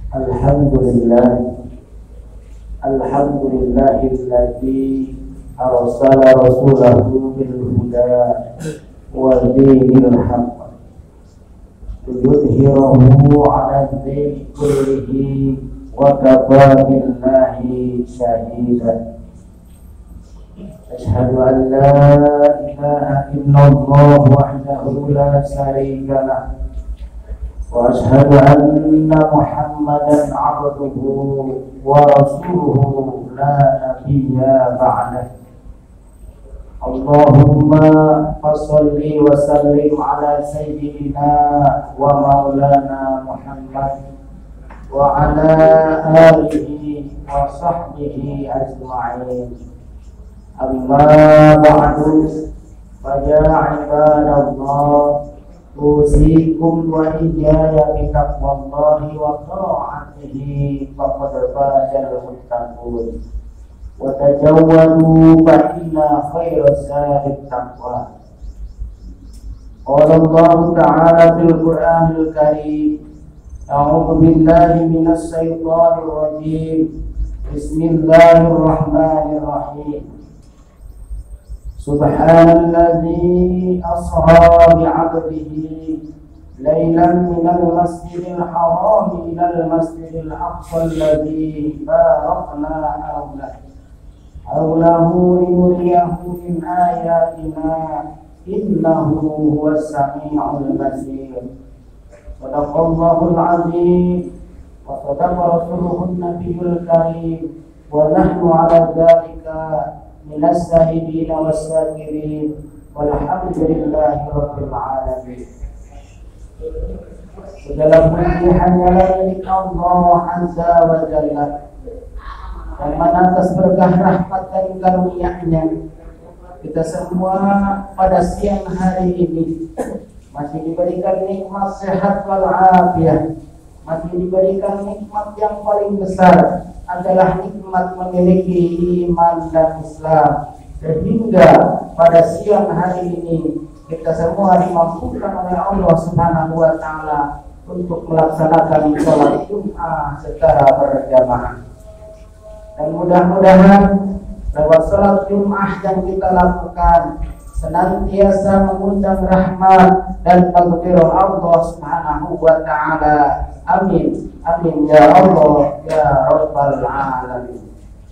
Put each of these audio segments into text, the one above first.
Alhamdulillah, alhamdulillahilladzi arsala rasulahu bil huda wa dinil haqq liyudhhirahu 'ala ad-dini kullihi wa kafa billahi shahida. Asyhadu an la ilaha illallah wahdahu la syarika lah wa asyhadu anna Muhammadan 'abduhu wa rasuluhu la nabiyya ba'dah. Allahumma fasholli wa sallim ala sayyidina wa maulana Muhammad wa ala alihi wa sahbihi ajma'in. Amma ba'du, fa ya ibadallah, usikum wa iyaya bitaqwallahi wa ta'atihi faqad fazal muttaqun wa tajawwadu fa inna khairaz zadi taqwa. Qala Allah ta'ala fil Qur'anil Karim, a'udzu billahi minas syaitonir rajim. Bismillahirrahmanirrahim. Subhanalladzi asra bi'abdihi laylan minal masjidil haram ilal masjidil aqsa alladzi barakna hawlahu linuriyahu min ayatina innahu huwas sami'ul basir. Sadaqallahul azim wa sadaqa rasuluhun nabiyyul karim wa nahnu 'ala dzalika minas sahibin was-sakirin walhamdulillahi rabbil alamin. Segala puji hanyalah milik Allah Azza wa Jalla, yang mana atas berkah rahmat dan karunia-Nya kita semua pada siang hari ini masih diberikan nikmat sehat wal afiat, masih diberikan nikmat yang paling besar adalah nikmat memiliki iman dan Islam, sehingga pada siang hari ini kita semua dimampukan oleh Allah Subhanahu wa Ta'ala untuk melaksanakan sholat Jum'ah secara berjamaah. Dan mudah-mudahan lewat sholat Jum'ah yang kita lakukan senantiasa mengundang rahmat dan maghfirah Allah Subhanahu wa Ta'ala. Amin, amin ya Allah ya Rabbal alamin.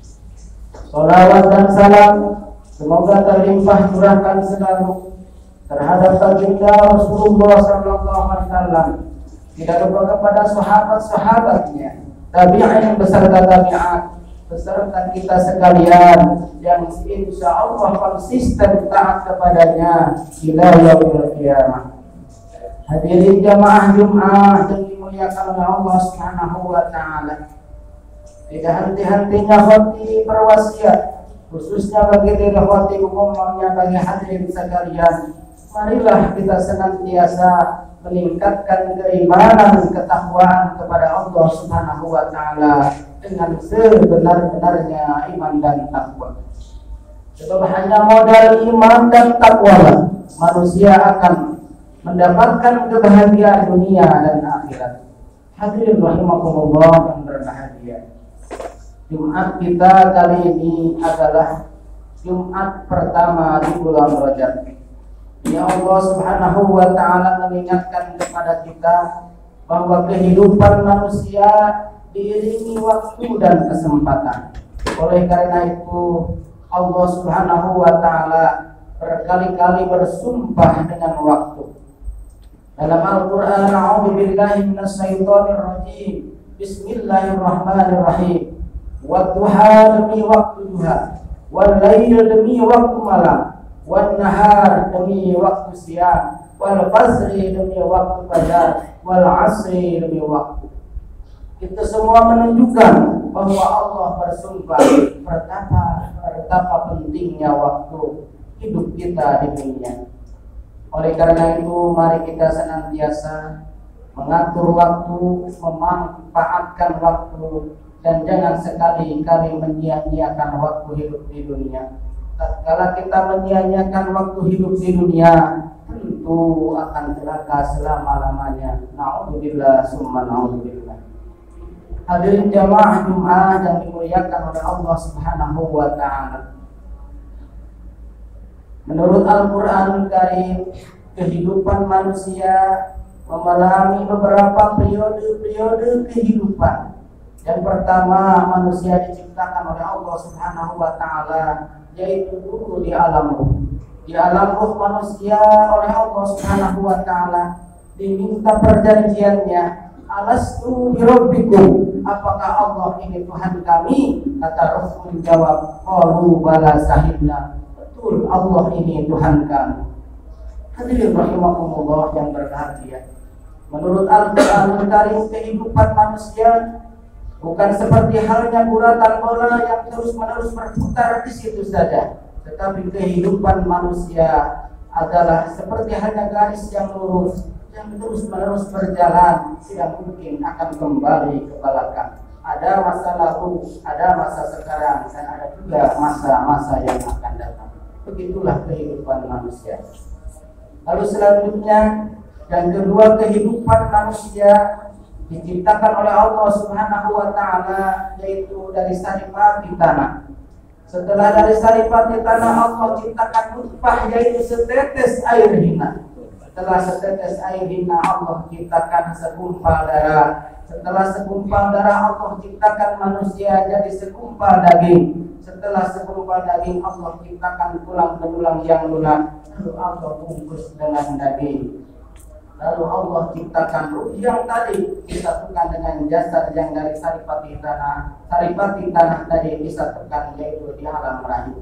Salawat dan salam semoga terlimpah curahkan selalu terhadap baginda Rasulullah sallallahu alaihi wasallam, tidak lupa kepada sahabat-sahabatnya, tabi'in beserta tabi'at, beserta kita sekalian yang insya Allah konsisten taat kepadanya ila yaumil qiyamah. Hadirin jamaah Jum'ah yang dimuliakan oleh Allah Subhanahu wa Ta'ala, tidak henti-hentinya khotib berwasiat, khususnya bagi diri khotib umumnya, bagi hadirin sekalian, marilah kita senantiasa meningkatkan keimanan, ketakwaan kepada Allah Subhanahu wa Ta'ala dengan sebenar-benarnya iman dan takwa. Sebab hanya modal iman dan takwa manusia akan mendapatkan kebahagiaan dunia dan akhirat. Hadirin rahimakumullah yang berbahagia, Jumat kita kali ini adalah Jumat pertama di bulan Rajab. Ya Allah Subhanahu wa Ta'ala mengingatkan kepada kita bahwa kehidupan manusia diiringi waktu dan kesempatan. Oleh karena itu Allah Subhanahu wa Ta'ala berkali-kali bersumpah dengan waktu. Dalam Al-Quran, a'udzu billahi minas syaitonir rajim. Bismillahirrahmanirrahim. Wadduha demi waktu duha, wal lail demi waktu malam, wan nahar demi waktu siang, wal fajri demi waktu fajar, wal asri demi waktu. Itu semua menunjukkan bahwa Allah bersumpah betapa pentingnya waktu hidup kita di dunia. Oleh karena itu, mari kita senantiasa mengatur waktu, memanfaatkan waktu, dan jangan sekali-kali menyia-nyiakan waktu hidup di dunia. Tatkala kita menyia-nyiakan waktu hidup di dunia, tentu akan celaka selama-lamanya. Na'udzubillah summa na'udzubillah. Hadirin jamaah Jumat yang dimuliakan oleh Allah Subhanahu wa taala. Menurut Al-Qur'anul Karim, kehidupan manusia mengalami beberapa periode kehidupan. Yang pertama, manusia diciptakan oleh Allah Subhanahu wa taala, yaitu dulu di alam ruh. Di alam ruh manusia oleh Allah Subhanahu wa taala diminta perjanjiannya. Alastu birabbikum, apakah Allah ini Tuhan kami? Kata Rasul menjawab, qalu bala sahibna, betul Allah ini Tuhan kami. Hadirin rahimakumullah yang berbahagia, menurut Al-Qur'anul Karim kehidupan manusia bukan seperti halnya guratan bola yang terus-menerus berputar di situ saja, tetapi kehidupan manusia adalah seperti halnya garis yang lurus yang terus-menerus berjalan, tidak mungkin akan kembali ke belakang. Ada masa lalu, ada masa sekarang, dan ada juga masa-masa yang akan datang. Begitulah kehidupan manusia. Lalu selanjutnya, yang kedua, kehidupan manusia diciptakan oleh Allah Subhanahu wa taala, yaitu dari saripati tanah. Setelah dari saripati tanah, Allah ciptakan nutfah, yaitu setetes air hina. Setelah setetes air hina, Allah ciptakan segumpal darah. Setelah segumpal darah, Allah ciptakan manusia jadi segumpal daging. Setelah segumpal daging, Allah ciptakan tulang belulang yang lunak. Lalu Allah bungkus dengan daging. Lalu Allah ciptakan ruh yang tadi disatukan dengan jasad yang dari saripati tanah. Saripati tanah tadi disatukan, yaitu di alam rahim.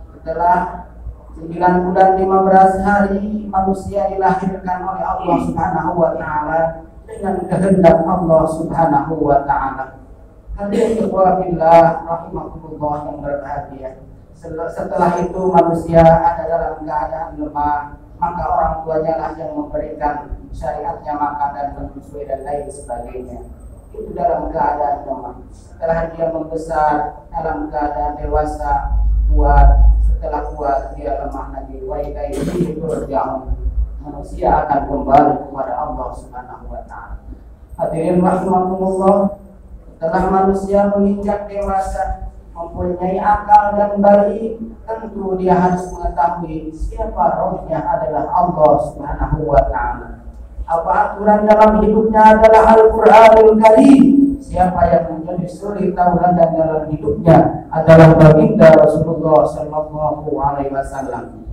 Setelah 9 bulan 15 hari manusia dilahirkan oleh Allah Subhanahu wa taala dengan kehendak Allah Subhanahu wa taala. Hadirin fillah rahimakumullah yang berbahagia. Setelah itu manusia ada dalam keadaan lemah, maka orang tuanya lah yang memberikan syariatnya makan dan menyusui dan lain sebagainya. Itu dalam keadaan lemah. Setelah dia membesar dalam keadaan dewasa, kuat. Setelah kuat dia lemah lagi, wa ilaihi turja'un. Manusia akan kembali kepada Allah Subhanahu wa taala. Hadirin rahimakumullah, setelah manusia menginjak dewasa, mempunyai akal dan balik, tentu dia harus mengetahui siapa rohnya adalah Allah Subhanahu wa taala. Apa aturan dalam hidupnya adalah Al-Qur'anul Karim. Siapa yang menjadi suri tauladan dalam hidupnya adalah baginda Rasulullah Sallallahu Alaihi Wasallam.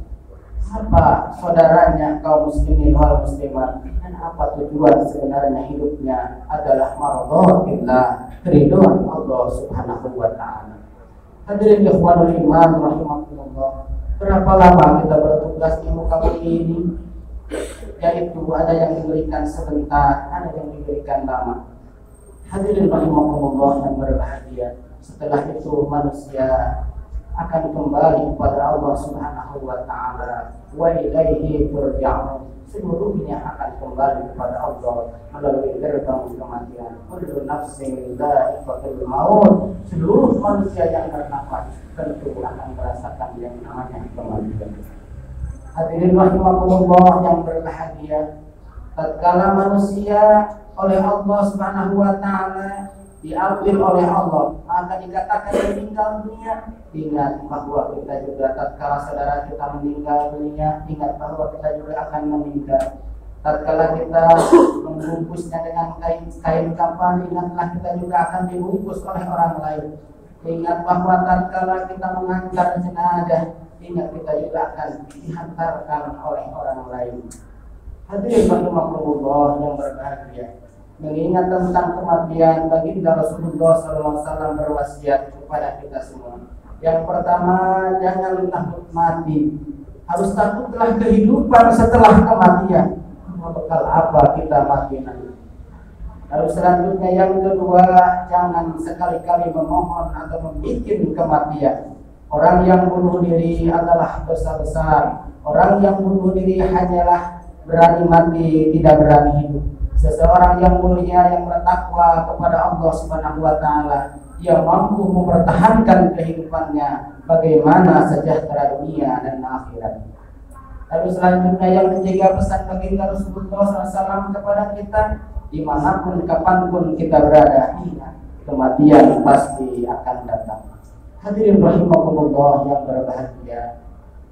Apa saudaranya kaum muslimin wal muslimat, dan apa tujuan sebenarnya hidupnya adalah maradhatillah, keridhaan Allah Subhanahu wa taala. Hadirin ikhwanul iman rahimakumullah, berapa lama kita bertugas di muka bumi ini? Yaitu ada yang diberikan sebentar, ada yang diberikan lama. Hadirin rahimakumullah yang berbahagia, setelah itu manusia akan kembali kepada Allah Subhanahu wa taala. Wa ilaihi turja'un. Seluruhnya akan kembali kepada Allah melalui gerbang kematian. Kullu nafsin dha'iqatul maut. Seluruh manusia yang bernafas tentu akan merasakan yang namanya kematian. Hadirin rahimakumullah yang berbahagia, tatkala manusia oleh Allah Subhanahu wa taala diambil oleh Allah, maka dikatakan meninggal dunia. Ingat bahwa kita juga tatkala saudara kita meninggal dunia, ingat bahwa kita juga akan meninggal. Tatkala kita membungkusnya dengan kain kafan, ingatlah kita juga akan dibungkus oleh orang lain. Ingat bahwa tatkala kita mengantar jenazah, ingat kita juga akan dihantarkan oleh orang lain. Hadirin rahimakumullah yang berbahagia, mengingat tentang kematian, baginda Rasulullah SAW berwasiat kepada kita semua. Yang pertama, jangan takut mati, harus takutlah kehidupan setelah kematian. Bekal apa kita mati nanti? Lalu selanjutnya yang kedua, jangan sekali-kali memohon atau membuat kematian. Orang yang bunuh diri adalah dosa besar. Orang yang bunuh diri hanyalah berani mati, tidak berani hidup. Seseorang yang mulia, yang bertakwa kepada Allah Subhanahu wa taala, ia mampu mempertahankan kehidupannya bagaimana sejahtera dunia dan akhirat. Lalu selanjutnya yang ketiga, pesan baginda Rasulullah SAW kepada kita, dimanapun kapanpun kita berada, ingat kematian pasti akan datang. Hadirin rahimakumullah yang berbahagia.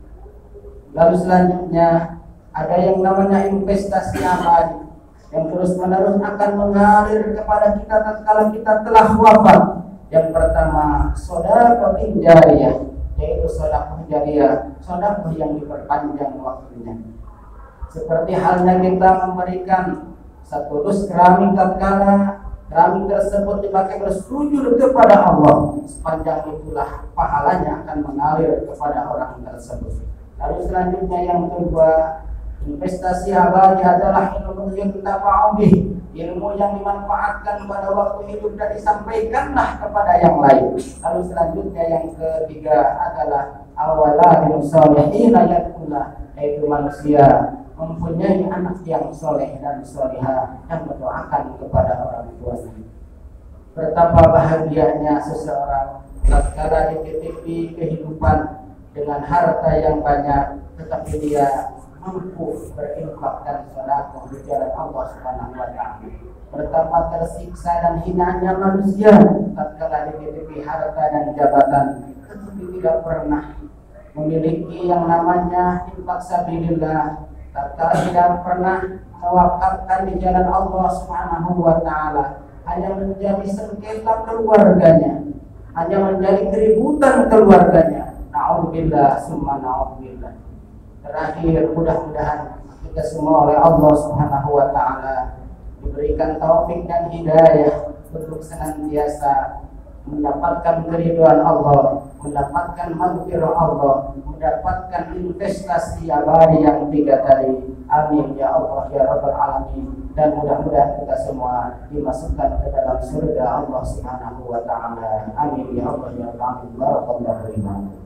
Lalu selanjutnya ada yang namanya investasi abadi yang terus-menerus akan mengalir kepada kita tatkala kita telah wafat. Yang pertama, sedekah jariyah, yaitu sedekah jariyah, sedekah yang diperpanjang waktunya. Seperti halnya kita memberikan satu dus keramik tatkala keramik tersebut dipakai bersujud kepada Allah, sepanjang itulah pahalanya akan mengalir kepada orang tersebut. Lalu selanjutnya yang kedua, investasi abadi adalah ilmu yang yuntafa'u bih, ilmu yang dimanfaatkan pada waktu hidup dan disampaikanlah kepada yang lain. Lalu selanjutnya yang ketiga adalah awaladun sholihin yad'una, yaitu manusia mempunyai anak yang soleh dan solihah yang mendoakan kepada orang tuanya. Betapa bahagianya seseorang tatkala dititipi kehidupan dengan harta yang banyak, tetapi dia mampu berinfak dan sedekah di jalan Allah Subhanahu wa taala. Betapa tersiksa dan hinanya manusia tatkala dititipi harta dan jabatan, tetapi tidak pernah memiliki yang namanya infak sabilillah, tatkala tidak pernah mewakafkan di jalan Allah Subhanahu wa taala, hanya menjadi sengketa keluarganya, hanya menjadi keributan keluarganya. Na'udzubillah summa na'udzubillah. Terakhir, mudah-mudahan kita semua oleh Allah Subhanahu wa taala diberikan taufik dan hidayah untuk senantiasa mendapatkan keridhaan Allah, mendapatkan maghfirah Allah, mendapatkan investasi abadi yang tiga tadi. Amin ya Allah ya Rabbal alamin. Dan mudah-mudahan kita semua dimasukkan ke dalam surga Allah Subhanahu wa taala. Amin ya Allah ya Rabbal alamin. Barakallahu fiikum.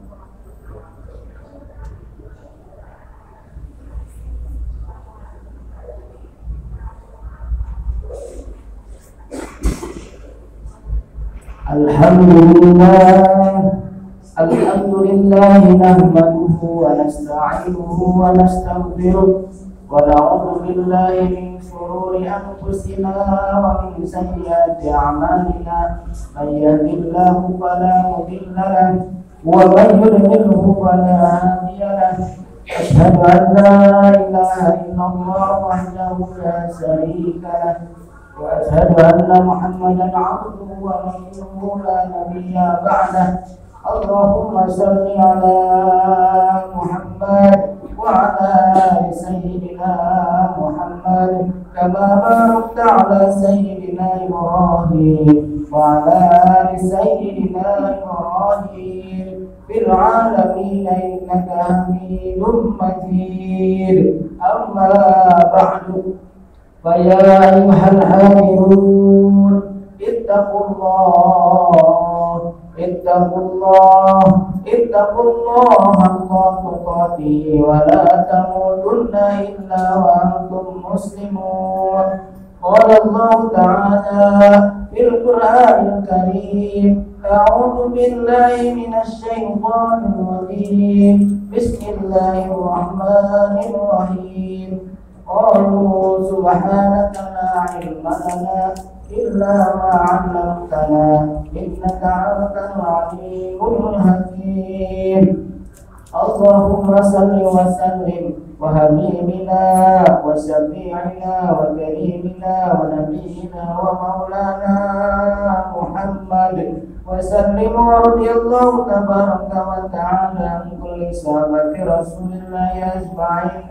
Alhamdulillah nahmaduhu wa nasta'inuhu wa nastaghfiruh wa na'udzu billahi min shururi anfusina wa min sayyiati a'malina. May yahdihillahu fala mudilla lahu wa may yudlilhu fala hadiya lahu. Asyhadu an la ilaha illallah wahdahu la syarika lahu wa asyhadu anna Muhammadan 'abduhu wa rasuluhu la nabiyya ba'dahu. Allahumma salli ala Muhammad wa ala sayyidina Muhammad kama barakta ala sayyidina Ibrahim wa ala sayyidina Ibrahim fil alamin innaka Hamidum Majid. Amma ba'du, fa ya ayyuhal hadirun اتقوا الله حق تقاته ولا تموتن إلا وأنتم مسلمون. قال الله تعالى في القرآن الكريم: أعوذ بالله من الشيطان الرجيم، بسم الله الرحمن الرحيم. قالوا سبحانك لا علم لنا إلا ما علمتنا إنك أنت العليم الحكيم. اللهم صل وسلم وحبيبنا وشفيعنا وكريمنا ونبينا ومولانا محمد وسلم ورضي الله تبارك وتعالى عن كل صحابة رسول الله أجمعين.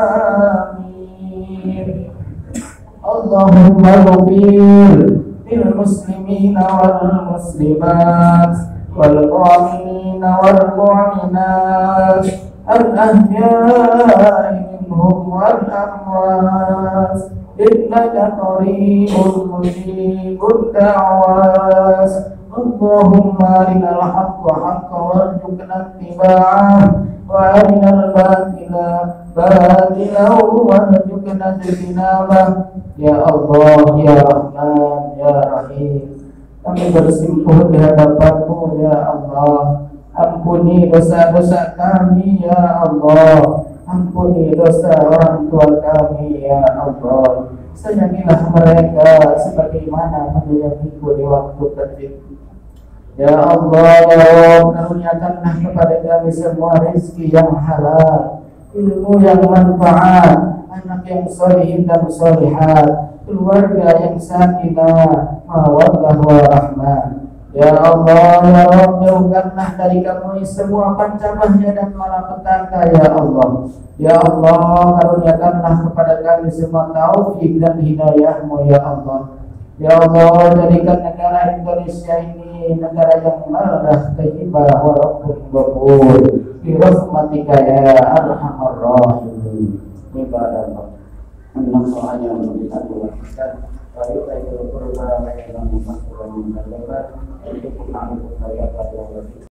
آمين. اللهم اغفر للمسلمين والمسلمات والمؤمنين والمؤمنات الأحياء منهم والأموات إنك قريب مجيب الدعوات. اللهم أرنا الحق حقا وارزقنا اتباعه وأرنا الباطل باطلا وارزقنا اجتنابه. Ya Allah, ya Rahman, ya Rahim, kami bersimpuh di hadapan-Mu ya Allah. Ampuni dosa-dosa kami ya Allah. Ampuni dosa orang tua kami ya Allah. Sayangilah mereka sebagaimana menyayangiku di waktu kecil. Ya Allah, ya Rabb, karuniakanlah kepada kami semua rezeki yang halal, ilmu yang manfaat, anak yang solihin dan solihat, keluarga yang sakinah, mawaddah warahmah. Ya Allah, ya Rabb, jauhkanlah dari kami semua pancabahnya dan malapetaka ya Allah. Ya Allah, karuniakanlah kepada kami semua taufik dan hidayah-Mu ya Allah. Ya Allah, jadikan negara Indonesia ini negara yang malah tayyibah wa rabbul ghafur. Bi rahmatika ya arhamar rahimin. Ibadallah. Allah yang memberikan kekuatan. Baik itu berupa yang